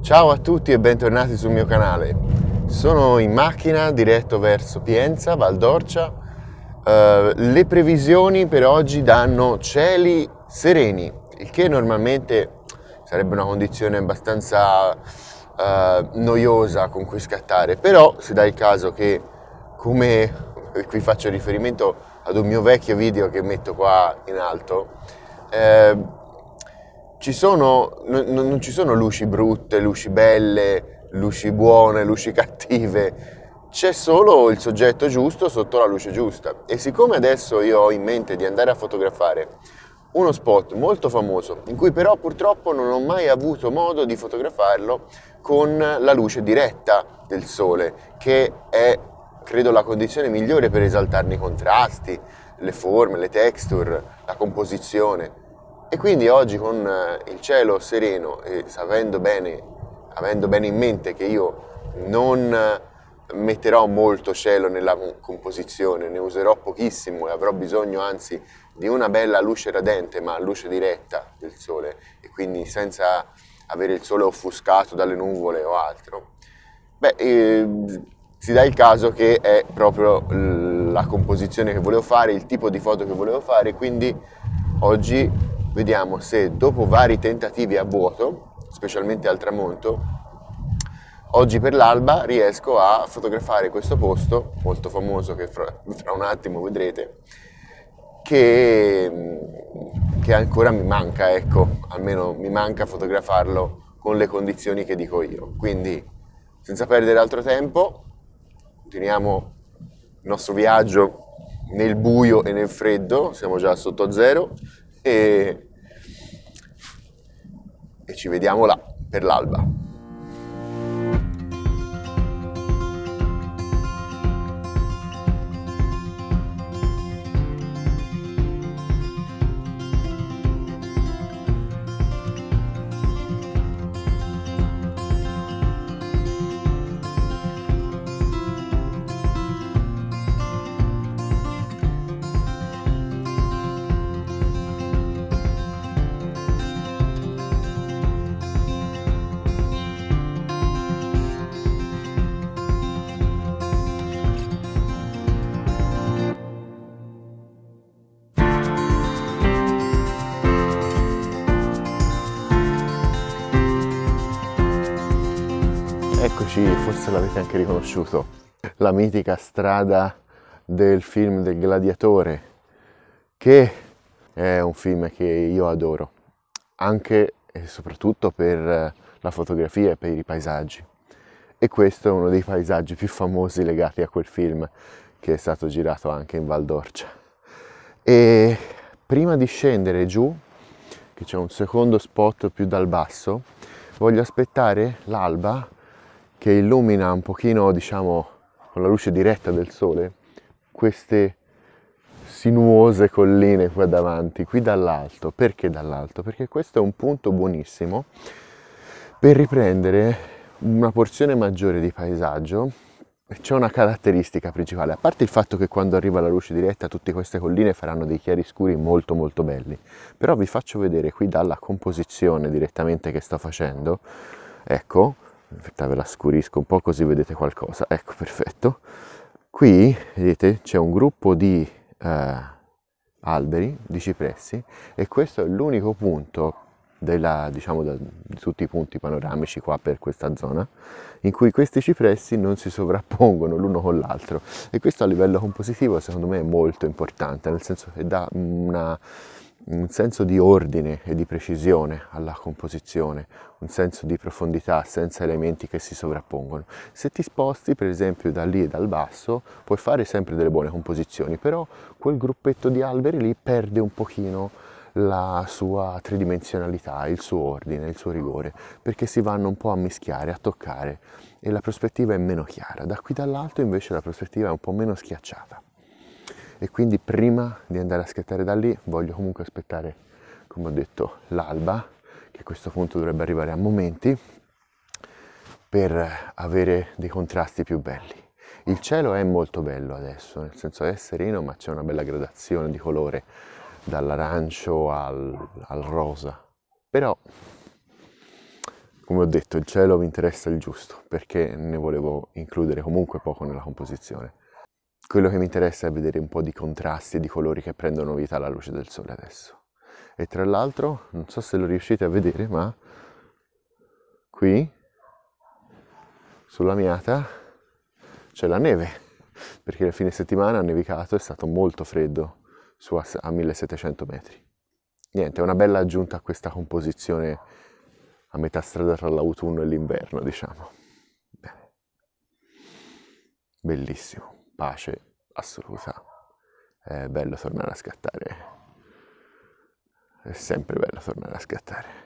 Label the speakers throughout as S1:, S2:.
S1: Ciao a tutti e bentornati sul mio canale. Sono in macchina diretto verso Pienza, Val d'Orcia. Le previsioni per oggi danno cieli sereni, il che normalmente sarebbe una condizione abbastanza noiosa con cui scattare, però si dà il caso che, come qui faccio riferimento ad un mio vecchio video che metto qua in alto, non ci sono luci brutte, luci belle, luci buone, luci cattive, c'è solo il soggetto giusto sotto la luce giusta. E siccome adesso io ho in mente di andare a fotografare uno spot molto famoso, in cui però purtroppo non ho mai avuto modo di fotografarlo con la luce diretta del sole, che è, credo, la condizione migliore per esaltarne i contrasti, le forme, le texture, la composizione. E quindi oggi con il cielo sereno e avendo bene in mente che io non metterò molto cielo nella composizione, ne userò pochissimo e avrò bisogno anzi di una bella luce radente ma luce diretta del sole e quindi senza avere il sole offuscato dalle nuvole o altro, si dà il caso che è proprio la composizione che volevo fare, il tipo di foto che volevo fare, quindi oggi vediamo se dopo vari tentativi a vuoto, specialmente al tramonto, oggi per l'alba riesco a fotografare questo posto molto famoso che fra un attimo vedrete, che ancora mi manca, ecco, almeno mi manca fotografarlo con le condizioni che dico io. Quindi, senza perdere altro tempo, continuiamo il nostro viaggio nel buio e nel freddo, siamo già sotto zero, e ci vediamo là per l'alba. Eccoci, forse l'avete anche riconosciuto, la mitica strada del film del Gladiatore, che è un film che io adoro, anche e soprattutto per la fotografia e per i paesaggi. E questo è uno dei paesaggi più famosi legati a quel film, che è stato girato anche in Val d'Orcia. E prima di scendere giù, che c'è un secondo spot più dal basso, voglio aspettare l'alba che illumina un pochino, diciamo, con la luce diretta del sole, queste sinuose colline qua davanti, qui dall'alto. Perché dall'alto? Perché questo è un punto buonissimo per riprendere una porzione maggiore di paesaggio. C'è una caratteristica principale, a parte il fatto che quando arriva la luce diretta tutte queste colline faranno dei chiaroscuri molto molto belli, però vi faccio vedere qui dalla composizione direttamente che sto facendo, ecco, ve la scurisco un po' così vedete qualcosa, ecco, perfetto. Qui vedete c'è un gruppo di alberi, di cipressi, e questo è l'unico punto diciamo, di tutti i punti panoramici qua per questa zona in cui questi cipressi non si sovrappongono l'uno con l'altro, e questo a livello compositivo secondo me è molto importante, nel senso che dà un senso di ordine e di precisione alla composizione, un senso di profondità senza elementi che si sovrappongono. Se ti sposti per esempio da lì e dal basso puoi fare sempre delle buone composizioni, però quel gruppetto di alberi lì perde un pochino la sua tridimensionalità, il suo ordine, il suo rigore, perché si vanno un po' a mischiare, a toccare, e la prospettiva è meno chiara. Da qui dall'alto invece la prospettiva è un po' meno schiacciata. E quindi prima di andare a scattare da lì voglio comunque aspettare, come ho detto, l'alba, che a questo punto dovrebbe arrivare a momenti, per avere dei contrasti più belli. Il cielo è molto bello adesso, nel senso è sereno, ma c'è una bella gradazione di colore, dall'arancio al rosa. Però Come ho detto, il cielo mi interessa il giusto, perché ne volevo includere comunque poco nella composizione. Quello che mi interessa è vedere un po' di contrasti e di colori che prendono vita alla luce del sole adesso. E tra l'altro, non so se lo riuscite a vedere, ma qui, sulla Miata, c'è la neve, perché il fine settimana ha nevicato, è stato molto freddo a 1700 metri. Niente, è una bella aggiunta a questa composizione a metà strada tra l'autunno e l'inverno, diciamo. Bene. Bellissimo, pace assoluta. È bello tornare a scattare. È sempre bello tornare a scattare.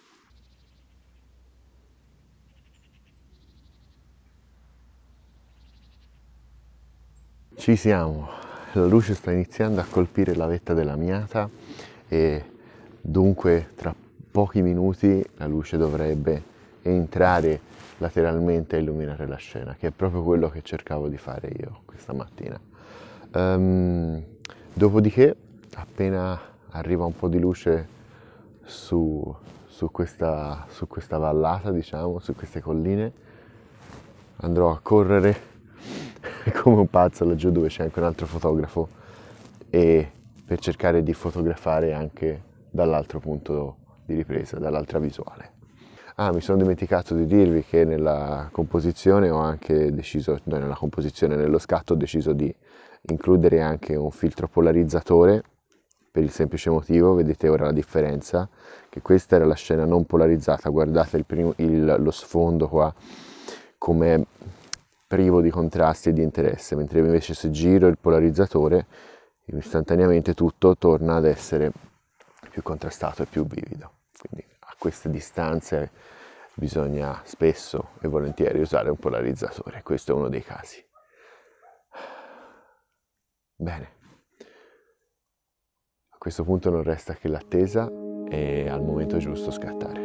S1: Ci siamo, la luce sta iniziando a colpire la vetta della Miata e dunque tra pochi minuti la luce dovrebbe entrare lateralmente e illuminare la scena, che è proprio quello che cercavo di fare io questa mattina. Dopodiché, appena arriva un po' di luce su questa vallata, diciamo, su queste colline, andrò a correre come un pazzo laggiù dove c'è anche un altro fotografo e per cercare di fotografare anche dall'altro punto di ripresa, dall'altra visuale. Mi sono dimenticato di dirvi che nella composizione ho anche deciso, nello scatto ho deciso di includere anche un filtro polarizzatore per il semplice motivo, vedete ora la differenza, che questa era la scena non polarizzata, guardate lo sfondo qua come privo di contrasti e di interesse, mentre invece se giro il polarizzatore istantaneamente tutto torna ad essere più contrastato e più vivido. Quindi a queste distanze bisogna spesso e volentieri usare un polarizzatore, questo è uno dei casi. Bene, a questo punto non resta che l'attesa e al momento giusto scattare.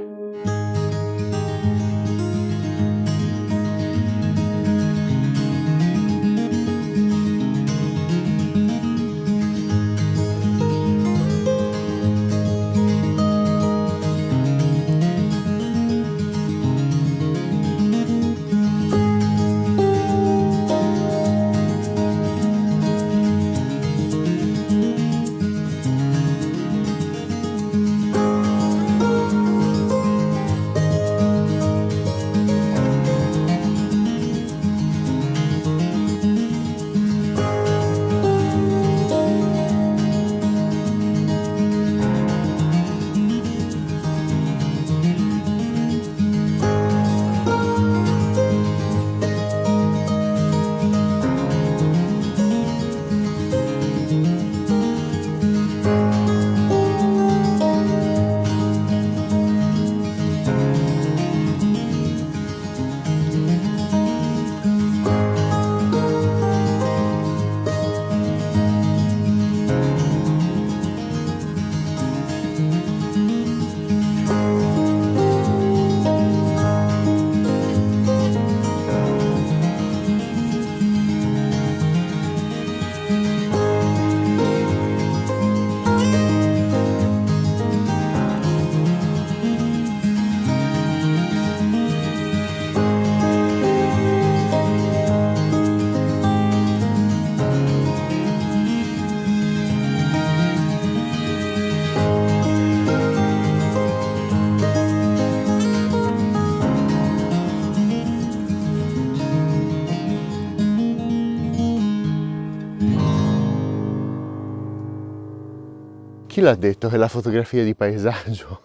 S1: Chi l'ha detto che la fotografia di paesaggio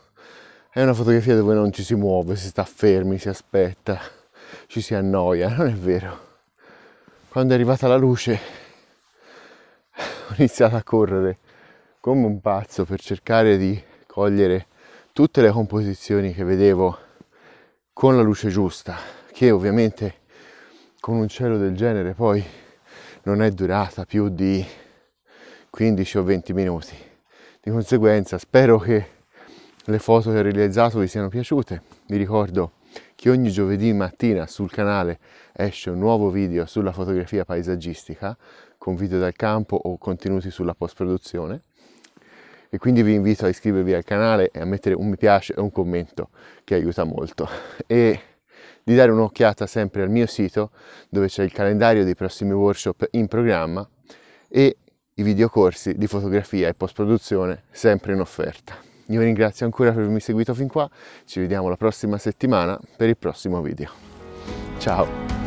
S1: è una fotografia dove non ci si muove, si sta fermi, si aspetta, ci si annoia? Non è vero. Quando è arrivata la luce ho iniziato a correre come un pazzo per cercare di cogliere tutte le composizioni che vedevo con la luce giusta, che ovviamente con un cielo del genere poi non è durata più di 15 o 20 minuti. Di conseguenza spero che le foto che ho realizzato vi siano piaciute. Vi ricordo che ogni giovedì mattina sul canale esce un nuovo video sulla fotografia paesaggistica con video dal campo o contenuti sulla post-produzione. e quindi vi invito a iscrivervi al canale e a mettere un mi piace e un commento che aiuta molto, e di dare un'occhiata sempre al mio sito dove c'è il calendario dei prossimi workshop in programma e i videocorsi di fotografia e post-produzione sempre in offerta. Io vi ringrazio ancora per avermi seguito fin qua, ci vediamo la prossima settimana per il prossimo video. Ciao!